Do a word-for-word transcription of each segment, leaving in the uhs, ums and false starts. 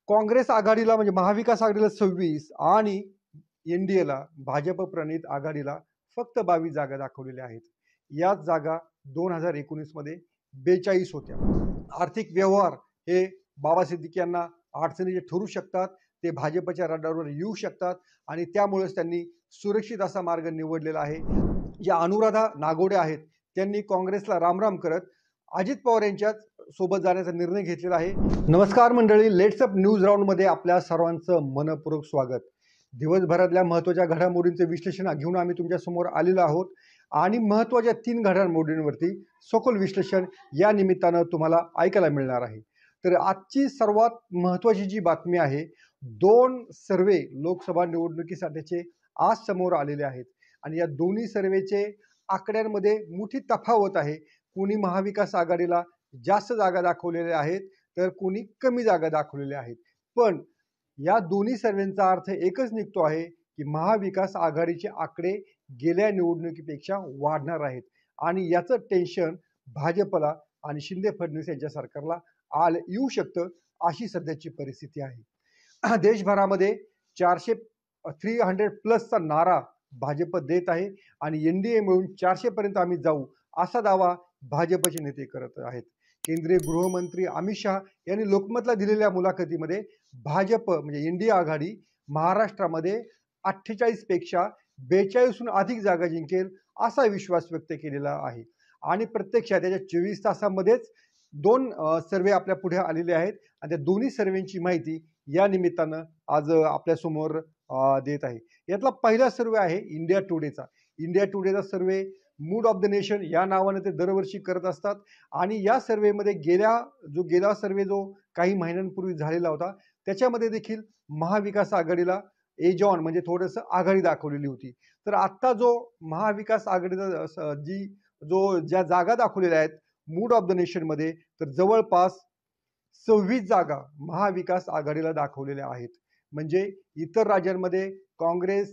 काँग्रेस आघाडीला म्हणजे महाविकास आघाडीला सव्वीस आणि एनडीएला भाजप प्रणित आघाडीला फक्त बावीस जागा दाखवलेल्या आहेत. याच जागा दोन हजार एकोणीस मध्ये बेचाळीस होत्या. आर्थिक व्यवहार हे बाबा सिद्दीकी यांना अडचणीचे ठरू शकतात. ते भाजपच्या रडारवर येऊ शकतात आणि त्यामुळेच त्यांनी सुरक्षित असा मार्ग निवडलेला आहे. ज्या अनुराधा नागोडे आहेत त्यांनी काँग्रेसला रामराम करत अजित पवार यांच्या सोबत जाण्याचा निर्णय घेतलेला आहे. नमस्कार मंडळी, लेट्स अप न्यूज राऊंड मध्ये आपल्या सर्वांचं मनपूर्वक स्वागत. दिवसभरातल्या महत्त्वाच्या घडामोडींचे विश्लेषण घेऊन आम्ही तुमच्या समोर आलेलो आहोत आणि महत्त्वाच्या तीन घडामोडींवरती सखोल विश्लेषण या निमित्तानं तुम्हाला ऐकायला मिळणार आहे. तर आजची सर्वात महत्त्वाची जी बातमी आहे, दोन सर्वे लोकसभा निवडणुकीसाठीचे आज समोर आलेले आहेत आणि या दोन्ही सर्वेचे आकड्यांमध्ये मोठी तफावत आहे. कोणी महाविकास आघाडीला जास्त जागा दाखवलेल्या आहेत तर कोणी कमी जागा दाखवलेल्या आहेत. पण या दोन्ही सर्वेंचा अर्थ एकच निघतो आहे की महाविकास आघाडीचे आकडे गेल्या निवडणुकीपेक्षा वाढणार आहेत आणि याचं टेन्शन भाजपला आणि शिंदे फडणवीस यांच्या सरकारला आल येऊ शकतं, अशी सध्याची परिस्थिती आहे. देशभरामध्ये चारशे थ्री हंड्रेड प्लसचा नारा भाजप देत आहे आणि एनडीए मिळून चारशे पर्यंत आम्ही जाऊ असा दावा भाजपचे नेते करत आहेत. केंद्रीय गृहमंत्री अमित शहा यांनी लोकमतला दिलेल्या मुलाखतीमध्ये भाजप म्हणजे एनडीए आघाडी महाराष्ट्रामध्ये अठ्ठेचाळीस पेक्षा बेचाळीसहून अधिक जागा जिंकेल असा विश्वास व्यक्त केलेला आहे आणि प्रत्यक्षात त्याच्या चोवीस तासामध्येच दोन सर्वे आपल्या पुढे आलेले आहेत आणि त्या दोन्ही सर्वेंची माहिती या निमित्तानं आज आपल्या समोर देत आहे. यातला पहिला सर्वे आहे इंडिया टुडेचा. इंडिया टुडेचा survey mood of the nation या नावाने ते दरवर्षी करत असतात आणि या सर्वेमध्ये गेल्या जो गेला सर्वे जो काही महिन्यांपूर्वी झालेला होता त्याच्यामध्ये देखील महाविकास आघाडीला एज ऑन म्हणजे थोडंसं आघाडी दाखवलेली होती. तर आत्ता जो महाविकास आघाडीचा जी जो ज्या जागा दाखवलेल्या आहेत मूड ऑफ द नेशनमध्ये, तर जवळपास सव्वीस जागा महाविकास आघाडीला दाखवलेल्या आहेत. म्हणजे इतर राज्यांमध्ये काँग्रेस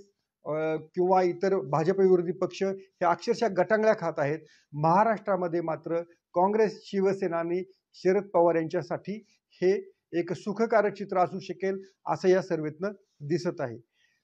किंवा इतर भाजप विरोधी पक्ष हे अक्षरशः गटांगळ्या खात आहेत. महाराष्ट्रामध्ये मात्र काँग्रेस, शिवसेना आणि शरद पवार यांच्यासाठी हे एक सुखकारक चित्र असू शकेल असं या सर्वेतनं दिसत आहे.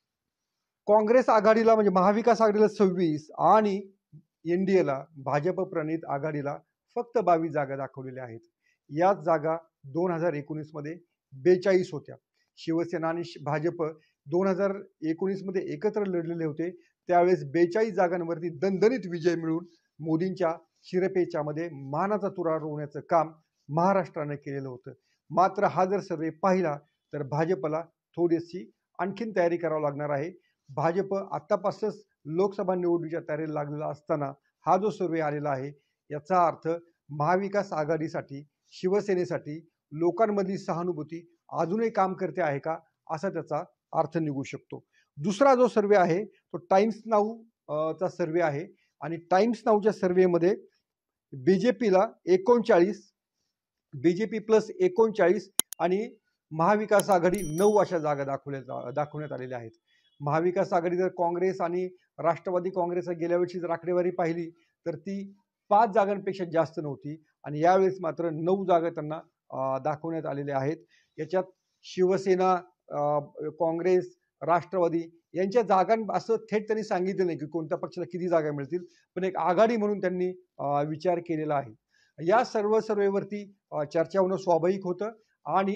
काँग्रेस आघाडीला म्हणजे महाविकास आघाडीला सव्वीस आणि एनडीएला भाजप प्रणित आघाडीला फक्त बावीस जागा दाखवलेल्या आहेत. याच जागा दोन हजार एकोणीस मध्ये बेचाळीस होत्या. शिवसेना आणि भाजप दोन हजार एकोणीस मध्ये एकत्र लढलेले होते. त्यावेळेस बेचाळीस जागांवरती दणदणीत विजय मिळून मोदींच्या शिरपेचामध्ये मानाचा तुरा रोवण्याचं काम महाराष्ट्राने केलेलं होतं. मात्र हा जर सर्वे पाहिला तर भाजपला थोडीशी आणखीन तयारी करावी लागणार आहे. भाजप आत्तापासूनच लोकसभा निवडणुकीच्या तयारीला लागलेला असताना हा जो सर्वे आलेला आहे याचा अर्थ महाविकास आघाडीसाठी, शिवसेनेसाठी लोकांमधली सहानुभूती अजूनही काम करते आहे का असा त्याचा अर्थ निघू शकतो. दुसरा जो सर्वे आहे तो टाइम्स नाऊ चा सर्वे आहे आणि टाइम्स नाऊच्या सर्वेमध्ये बीजेपीला एकोणचाळीस, बीजेपी प्लस एकोणचाळीस आणि महाविकास आघाडी नऊ अशा जागा दाखवल्या दाखवण्यात आलेल्या आहेत. महाविकास आघाडी जर काँग्रेस आणि राष्ट्रवादी काँग्रेसला गेल्या वर्षी जर आकडेवारी पाहिली तर ती पाच जागांपेक्षा जास्त नव्हती आणि यावेळेस मात्र नऊ जागा त्यांना दाखवण्यात आलेल्या आहेत. याच्यात शिवसेना, काँग्रेस, राष्ट्रवादी यांच्या जागां असं थेट त्यांनी सांगितलं नाही की कोणत्या पक्षाला किती जागा मिळतील, पण एक आघाडी म्हणून त्यांनी विचार केलेला आहे. या सर्व सर्वेवरती चर्चा होणं स्वाभाविक होतं आणि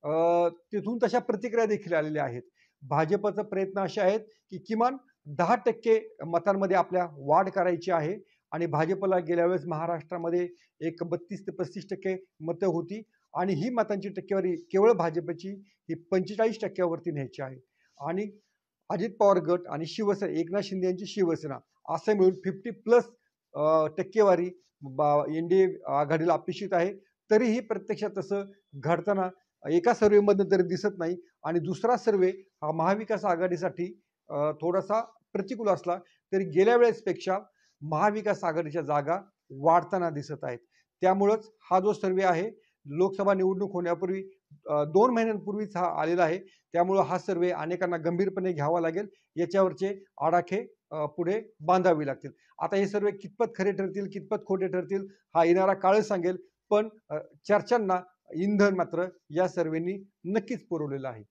तिथून तशा प्रतिक्रिया देखील आलेल्या आहेत. भाजपचा प्रयत्न असे आहेत की किमान दहा टक्के मतांमध्ये आपल्या वाढ करायची आहे आणि भाजपला गेल्या वेळेस महाराष्ट्रामध्ये एक बत्तीस ते पस्तीस टक्के मतं होती आणि ही मतांची टक्केवारी केवळ भाजपची ही पंचेचाळीस टक्क्यावरती न्यायची आहे आणि अजित पवार गट आणि शिवसेना, एकनाथ शिंदे यांची शिवसेना असं मिळून फिफ्टी प्लस टक्केवारी एनडीए आघाडीला अपेक्षित आहे. तरीही प्रत्यक्षात तसं घडताना एका सर्वेमध्ये तरी दिसत नाही आणि दुसरा सर्वे हा महाविकास आघाडीसाठी थोडासा प्रतिकूल असला तरी गेल्या वेळेसपेक्षा महाविकास आघाडीच्या जागा वाढताना दिसत आहेत. त्यामुळेच हा जो सर्वे आहे लोकसभा निवडणूक होण्यापूर्वी दोन महिन्यांपूर्वीच हा आलेला आहे. त्यामुळे हा सर्वे अनेकांना गंभीरपणे घ्यावा लागेल. याच्यावरचे आडाखे पुढे बांधावे लागतील. आता हे सर्वे कितपत खरे ठरतील, कितपत खोटे ठरतील हा येणारा काळ सांगेल. पण चर्चांना इंधन मात्र या सर्वेनी नक्कीच पुरवलेलं आहे.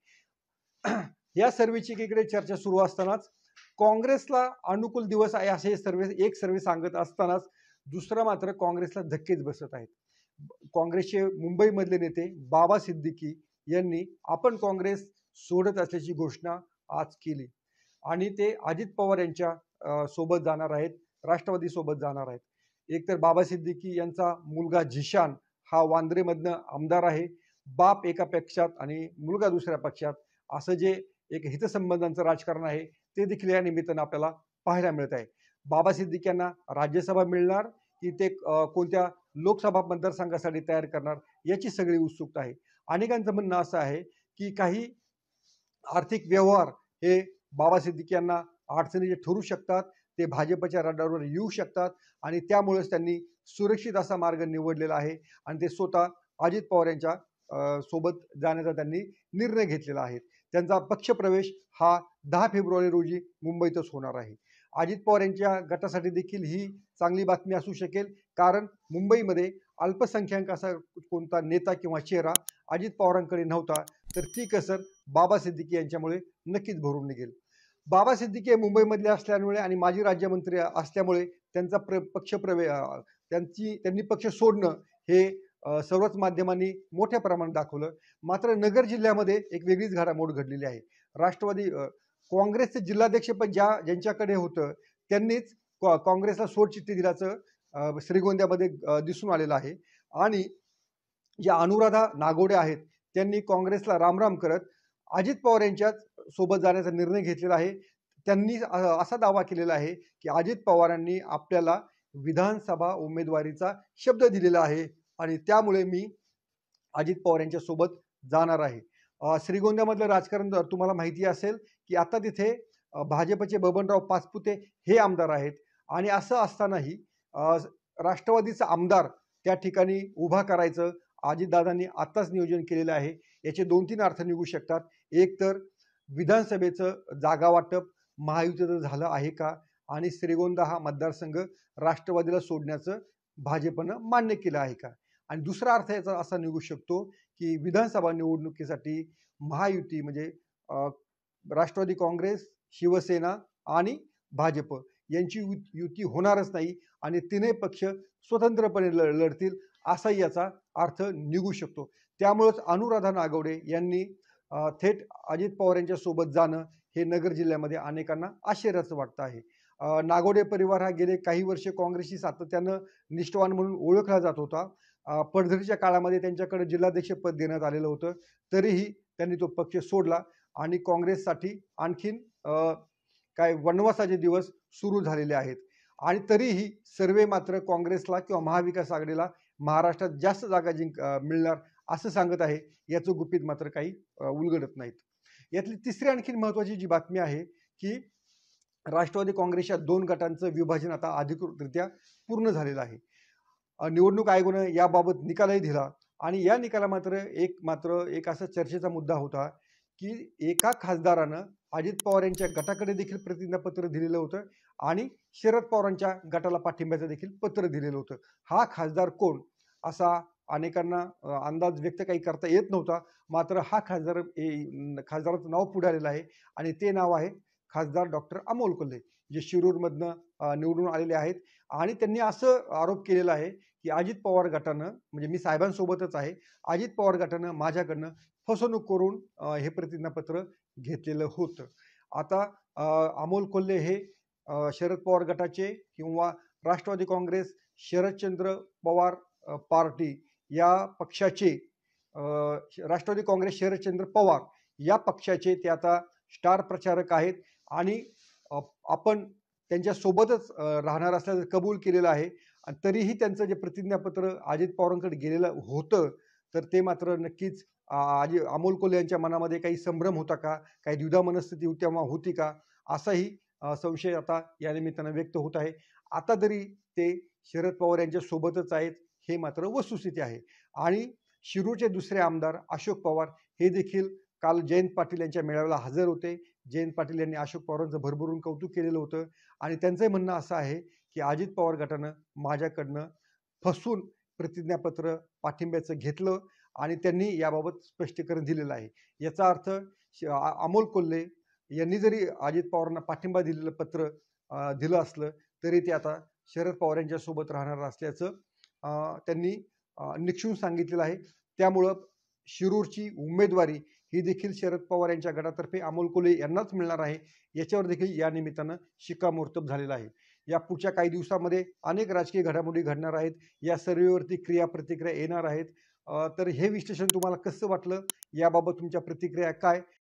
या सर्वेची एकीकडे चर्चा सुरू असतानाच काँग्रेसला अनुकूल दिवस आहे असे सर्वे एक सर्वे सांगत असतानाच दुसरा मात्र काँग्रेसला धक्केच बसत आहेत. काँग्रेसचे मुंबईमधले नेते बाबा सिद्दीकी यांनी आपण काँग्रेस सोडत असल्याची घोषणा आज केली आणि ते अजित पवार यांच्या सोबत जाणार आहेत, राष्ट्रवादी सोबत जाणार आहेत. एकतर बाबा सिद्दीकी यांचा मुलगा झिशान हा वांद्रेमधनं आमदार आहे. बाप एका पक्षात आणि मुलगा दुसऱ्या पक्षात असं जे एक हितसंबंधांचं राजकारण आहे ते देखील या निमित्तानं आपल्याला पाहायला मिळत आहे. बाबा सिद्दीकी यांना राज्यसभा मिळणार की ते कोणत्या लोकसभा मतदारसंघासाठी तयार करणार याची सगळी उत्सुकता आहे. अनेकांचं म्हणणं असं आहे की काही आर्थिक व्यवहार हे बाबा सिद्दीकी यांना अडचणीचे ठरू शकतात, ते भाजपच्या रडारवर येऊ शकतात आणि त्यामुळेच त्यांनी सुरक्षित असा मार्ग निवडलेला आहे आणि ते स्वतः अजित पवार यांच्या सोबत जाण्याचा त्यांनी निर्णय घेतलेला आहे. त्यांचा पक्षप्रवेश हा दहा फेब्रुवारी रोजी मुंबईतच होणार आहे. अजित पवार यांच्या गटासाठी देखील ही चांगली बातमी असू शकेल, कारण मुंबईमध्ये अल्पसंख्याक असा कोणता नेता किंवा चेहरा अजित पवारांकडे नव्हता, तर ती कसर बाबा सिद्दीकी यांच्यामुळे नक्कीच भरून निघेल. बाबा सिद्दीकी हे मुंबईमधले असल्यामुळे आणि माजी राज्यमंत्री असल्यामुळे त्यांचा प्र पक्षप्रवेश त्यांची त्यांनी पक्ष सोडणं हे सर्वच माध्यमांनी मोठ्या प्रमाणात दाखवलं. मात्र नगर जिल्ह्यामध्ये एक वेगळीच घडामोड घडलेली आहे. राष्ट्रवादी काँग्रेसचे जिल्हाध्यक्ष पण ज्या ज्यांच्याकडे होतं त्यांनीच काँग्रेसला सोडचिठ्ठी दिल्याचं श्रीगोंद्यामध्ये दिसून आलेलं आहे आणि ज्या अनुराधा नागोडे आहेत त्यांनी काँग्रेसला रामराम करत अजित पवार यांच्याच सोबत जाण्याचा निर्णय घेतलेला आहे. त्यांनी असा दावा केलेला आहे की अजित पवारांनी आपल्याला विधानसभा उमेदवारीचा शब्द दिलेला आहे आणि त्यामुळे मी अजित पवार यांच्या सोबत जाणार आहे. श्रीगोंद्यामधलं राजकारण तुम्हाला माहिती असेल की आता तिथे भाजपचे बबनराव पाचपुते हे आमदार आहेत आणि असं असतानाही राष्ट्रवादीचा आमदार त्या ठिकाणी उभा करायचं अजितदादांनी आत्ताच नियोजन केलेलं आहे. याचे दोन तीन अर्थ निघू शकतात. एक तर विधानसभेचं जागा वाटप महायुतीचं झालं आहे का आणि श्रीगोंदा हा मतदारसंघ राष्ट्रवादीला सोडण्याचं भाजपनं मान्य केलं आहे का, आणि दुसरा अर्थ याचा असा निघू शकतो की विधानसभा निवडणुकीसाठी महायुती म्हणजे राष्ट्रवादी काँग्रेस, शिवसेना आणि भाजप यांची युती होणारच नाही आणि तीनही पक्ष स्वतंत्रपणे लढतील असाही याचा अर्थ निघू शकतो. त्यामुळेच अनुराधा नागवडे यांनी थेट अजित पवार यांच्या सोबत जाणं हे नगर जिल्ह्यामध्ये अनेकांना आश्चर्याचं वाटतं आहे. नागवडे परिवार हा गेले काही वर्ष काँग्रेसशी सातत्यानं निष्ठावान म्हणून ओळखला जात होता. पडझडीच्या काळामध्ये त्यांच्याकडे जिल्हाध्यक्ष पद देण्यात आलेलं होतं, तरीही त्यांनी तो पक्ष सोडला आणि काँग्रेससाठी आणखीन काय वनवासाचे दिवस सुरू झालेले आहेत. आणि तरीही सर्वे मात्र काँग्रेसला किंवा महाविकास आघाडीला महाराष्ट्रात जास्त जागा जिंक मिळणार असं सांगत आहे. याचं गुपित मात्र काही उलगडत नाहीत. यातली तिसरी आणखीन महत्त्वाची जी बातमी आहे की राष्ट्रवादी काँग्रेसच्या दोन गटांचं विभाजन आता अधिकृतरित्या पूर्ण झालेलं आहे. निवडणूक आयोगानं याबाबत निकालही दिला आणि या निकाला मात्र एक मात्र एक असा चर्चेचा मुद्दा होता की एका खासदारानं अजित पवार यांच्या गटाकडे देखील प्रतिज्ञापत्र दिलेलं होतं आणि शरद पवारांच्या गटाला पाठिंब्याचं देखील पत्र दिलेलं होतं. हा खासदार कोण असा अनेकांना अंदाज व्यक्त काही करता येत नव्हता. मात्र हा खासदार खासदाराचं नाव पुढे आलेलं आहे आणि ते नाव आहे खासदार डॉक्टर अमोल कोल्हे, जे शिरूरमधनं निवडून आलेले आहेत. आणि त्यांनी असं आरोप केलेला आहे की अजित पवार गटानं म्हणजे मी साहेबांसोबतच आहे, अजित पवार गटानं माझ्याकडनं फसवणूक करून हे प्रतिज्ञापत्र घेतलेलं होतं. आता अमोल कोल्हे हे शरद पवार गटाचे किंवा राष्ट्रवादी काँग्रेस शरदचंद्र पवार पार्टी या पक्षाचे राष्ट्रवादी काँग्रेस शरदचंद्र पवार या पक्षाचे ते आता स्टार प्रचारक आहेत आणि आपण त्यांच्या सोबतच राहणार असल्याचं कबूल केलेलं आहे. तरीही त्यांचं जे प्रतिज्ञापत्र अजित पवारांकडे गेलेलं होतं तर ते मात्र नक्कीच आजी अमोल कोल्हे यांच्या मनामध्ये काही संभ्रम होता का, काही द्विधा मनस्थिती तेव्हा होती का, असाही संशय आता या निमित्तानं व्यक्त होत आहे. आता तरी ते शरद पवार यांच्या सोबतच आहेत हे मात्र वस्तुस्थिती आहे. आणि शिरूरचे दुसरे आमदार अशोक पवार हे देखील काल जयंत पाटील यांच्या मेळाव्याला हजर होते. जयंत पाटील यांनी अशोक पवारांचं भरभरून कौतुक केलेलं होतं आणि त्यांचं म्हणणं असं आहे की अजित पवार गटानं माझ्याकडनं फसून प्रतिज्ञापत्र पाठिंब्याचं घेतलं आणि त्यांनी याबाबत स्पष्टीकरण दिलेलं आहे. याचा अर्थ श आ अमोल कोल्हे यांनी जरी अजित पवारांना पाठिंबा दिलेलं पत्र अ, दिलं असलं, तरी ते आता शरद पवार यांच्यासोबत राहणार असल्याचं अ, त्यांनी अ, निक्षून सांगितलेलं आहे. त्यामुळं शिरूरची उमेदवारी ही देखील शरद पवार यांच्या गटातर्फे अमोल कोल्हे यांनाच मिळणार आहे. याच्यावर देखील या निमित्तानं शिक्कामोर्तब झालेलं आहे. या पुढच्या काही दिवसामध्ये अनेक राजकीय घडामोडी घडणार आहेत. या सर्व्हेवरती क्रिया-प्रतिक्रिया येणार आहेत. अ, तर हे विश्लेषण तुम्हाला कसं वाटलं? याबाबत तुमच्या प्रतिक्रिया काय?